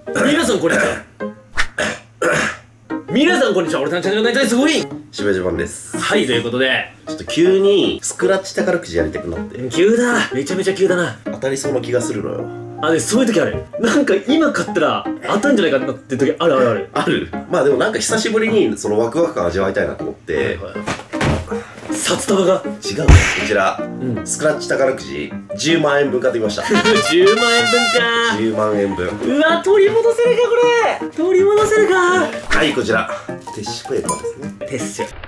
皆さんこんにちは。皆さんこんにちは。俺たちのチャンネルナイトですごいしばじばんです。 はい、ということでちょっと急にスクラッチ宝くじやりたくなって急だ。めちゃめちゃ急だな。 当たりそうな気がするのよ。 あ、で、そういう時ある。なんか今買ったら当たんじゃないかなって時あるあるある。 ある。まあでもなんか久しぶりにそのワクワク感味わいたいなと思って、 札束が違う。こちら、スクラッチ宝くじ10万円分買ってきました。 10万円分か。 10万円分。 うわ、取り戻せるかこれ。取り戻せるか。 はい、こちらテッシュペーパーですね。 テッシュ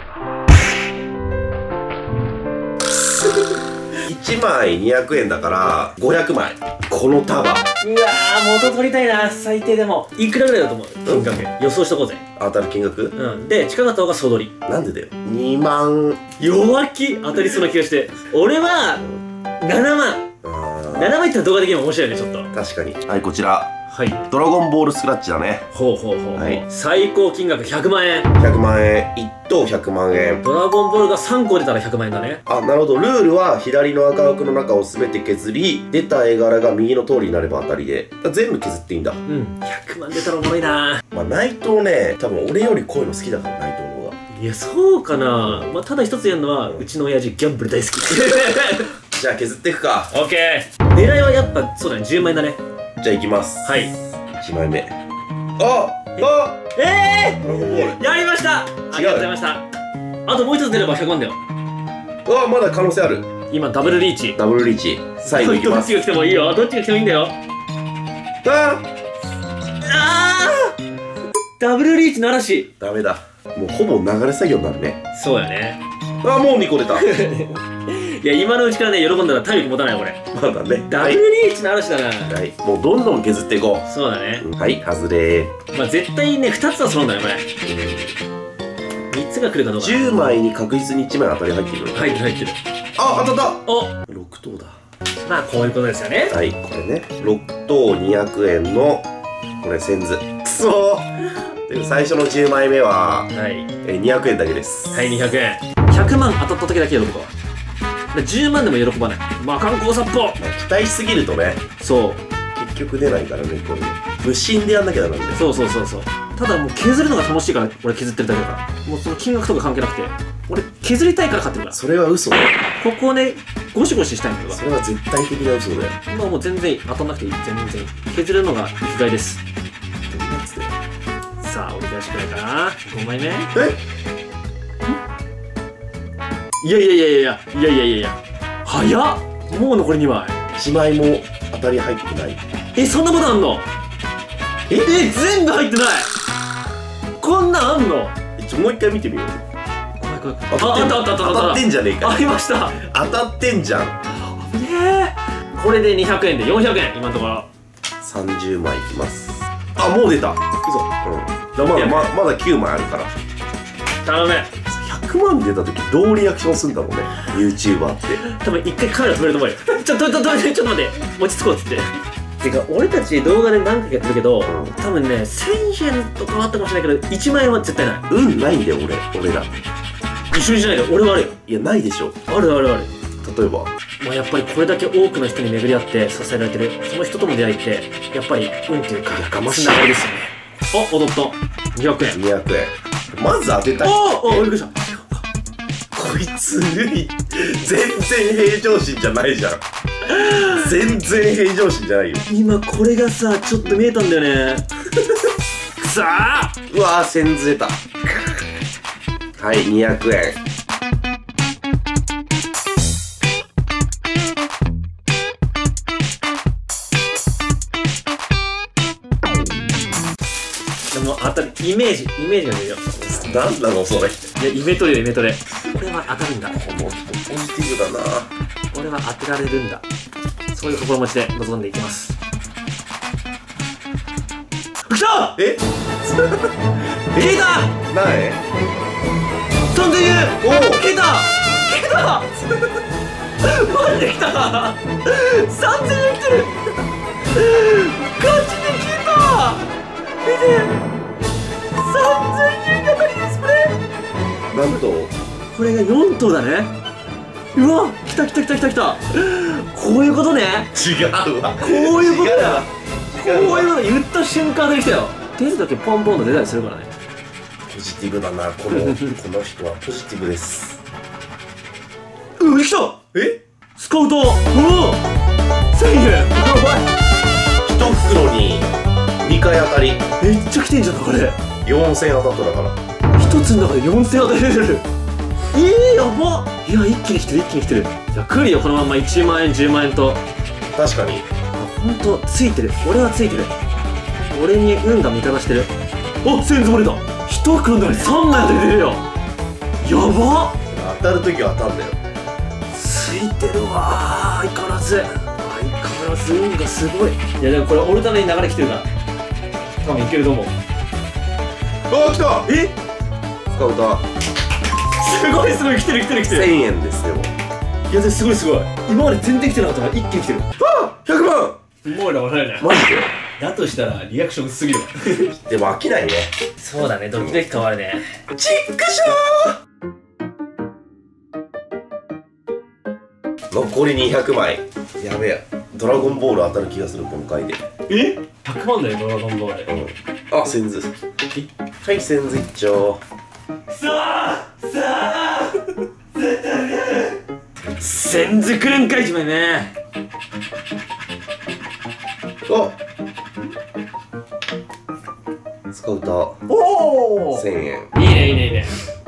1枚200円だから500枚。この束、 うわー、元取りたいな。最低でもいくらぐらいだと思う？金額予想しとこうぜ。 当たる金額、 で、近かった方が総取り。 なんでだよ。2万。 弱気。当たりそうな気がして。俺は7万。7万いったら動画的にも面白いね、ちょっと。 確かに。はい、こちらはい。 ドラゴンボールスクラッチだね。 ほうほうほう。 はい、 最高金額100万円。 100万円。1等100万円。 ドラゴンボールが3個出たら100万円だね。 あ、なるほど。ルールは左の赤枠の中を全て削り、出た絵柄が右の通りになれば当たりで、全部削っていいんだ。 100万出たらおもろいな。 まあ内藤ね、多分俺よりこういうの好きだから、内藤の方が。 いや、そうかな。まあただ一つ言えるのは、うちの親父ギャンブル大好き。 じゃあ削っていくか。 オッケー。狙いはやっぱそうだね、10万円だね。 じゃあいきます。 はい。 1枚目。あドラゴンボール。 やりました。ありがとうございました。あともう一つ出れば100万だよ。 まだ可能性ある。 今ダブルリーチ。 ダブルリーチ。最後いきます。 どっちが来てもいいよ。どっちが来てもいいんだよ。ダブルリーチの嵐。 ダメだ。もうほぼ流れ作業になるね。 そうやね。 もう2個出た。 いや、今のうちからね、喜んだら体力持たないよ、これ。 まだね。 ダブルリーチの嵐だな。 はい。もうどんどん削っていこう。 そうだね。 はい、外れ。 まあ絶対ね、2つは揃うんだよ、これ。3つが来るかどうか。 10枚に確実に1枚当たり入ってる。 入ってる入ってる。 あ、当たった。 お、 6等だ。 まあこういうことですよね。 はい、これね。6等200円の、これ、千図。くそー。で最初の10枚目は、200円だけです。 はい、200円。100万当たった時だけ喜ぶわ。10万でも喜ばない。魔漢光殺法。 期待しすぎるとね。 そう。 結局出ないからね、これね。無心でやんなきゃダメなんだよ。 そうそうそうそう。ただもう削るのが楽しいから俺削ってるだけだから。もうその金額とか関係なくて。俺削りたいから買ってるから。 それは嘘だよ。 ここをね、ゴシゴシしたいんだよ。 それは絶対的な嘘だよ。 まあもう全然当たんなくていい。全然。削るのが生きがいです。さあ、折り返しくらいかな。5枚目。いやいやいやいやいやいやいやいや早っ。もう残り2枚。 1枚も当たり入ってない。 そんなことあんの？全部入ってない。こんなんあんの？ もう一回見てみよう。 怖い怖い。 当たってんじゃねえか。 ありました。 当たってんじゃん。 これで200円で400円今のところ。 30枚いきます。あ、もう出た。 嘘。 まだ9枚あるから。 頼め。 100万出た時どうリアクションするんだろうね、 YouTuber って。 多分一回カメラ止めると思うよ。ちょっと待って、落ち着こうっつって。てか俺たち動画で何回かやってるけど、多分ね1000円とかはあったかもしれないけど1万円は絶対ない。 ないんだよ俺ら。 一緒にしないで。俺はあるよ。 いや、ないでしょ。 あるあるある。 例えばやっぱりこれだけ多くの人に巡り合って支えられてるその人との出会いってやっぱり運っていうかやかましいつながりですよね。踊った。200円。 200円。まず当てたい。 びっくりした。 こいつ全然平常心じゃないじゃん。全然平常心じゃないよ。 今これがさちょっと見えたんだよね。くさー。うわー、千ずれた。はい、200円。 でも当たるイメージが出るよ。 なんなのそれ。 いや、イメトレよイメトレ。俺は当たるんだ。 この人ポジティブだな。 俺は当てられるんだ。そういう心持ちで臨んでいきます。来た。消えた。 何円 ？3000円。消えた。マジで来た。3000円来てる。ガチで消えた。見て。3000円当たりですこれ。 何等？ これが4等だね。うわ、来た。こういうことね。 違うわ。 こういうことだ。 こういうの言った瞬間できたよ。出るときポンポンと出たりするからね。 ポジティブだな、この人はポジティブです。 来た。スカウト。1000円。 1袋に2回当たり。 めっちゃ来てんじゃんこれ。 4000当たっただから。 1つの中で4000当たれる。やば。いや、一気に来てる、一気に来てる。じゃあ来るよ、このまんま1万円10万円と。 確かにほんとついてる。俺はついてる。俺に運が味方してる。1000円積もれた。1袋の中に3枚当たれるよ。やば。 当たるときは当たんだよ。 ついてるわー。相変わらず運がすごい。いやでもこれオルタナに流れ来てるから多分いけると思う。 来た。スカウターすごいすごい、来てる来てる来てる。 1000円ですよ。 いやですごいすごい。今まで全然来てなかったから一気に来てる。 100万。 もうら笑えない。 マジで。 だとしたらリアクション薄すぎるわ。 でも飽きないね。 そうだね、ドキドキ変わるね。 チックショー。残り200枚。やべえ、ドラゴンボール当たる気がする今回で。 100万だよドラゴンボール。 センズ。はい、センズ一丁。 センズくるんかいじめね。 スカウター1000円。 いいねいいねいいね。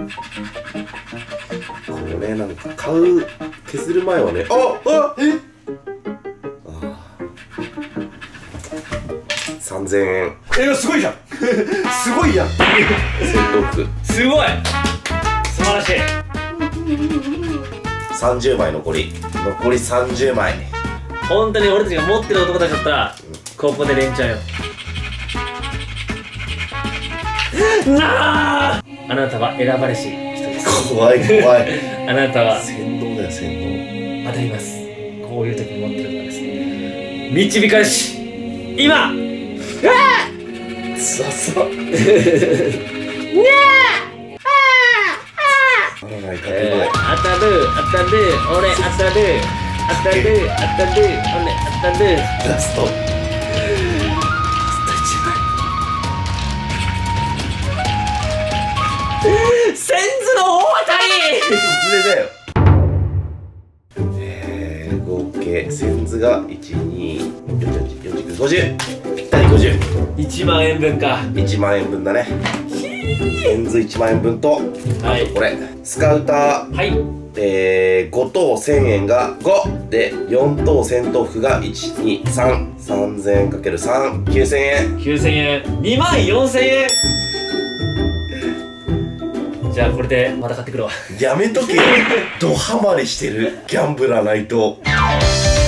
これなんか削る前はね、3000円。 すごいじゃん。すごいやん。 戦闘服すごい。素晴らしい。 30枚残り30枚。 本当に俺たちが持ってる男たちだったらここで連チャンよ。あなたは選ばれし人です。 怖いあなたは洗脳だよ、洗脳。 当たります。こういう時に持ってるのはですね、導かれし今。 そう当たる俺当たる俺ラストセンズの大当たり。 合計センズが1244950ぴったり50。 1万円分か。 1万円分だね。センズ1万円分と、あとこれスカウター、5等1000円が5で、4等戦闘服が123、3000円かける3、9000円。 9000円、2万4000円。じゃあこれでまた買ってくるわ。 やめとけよ。ドハマりしてるギャンブラーないと。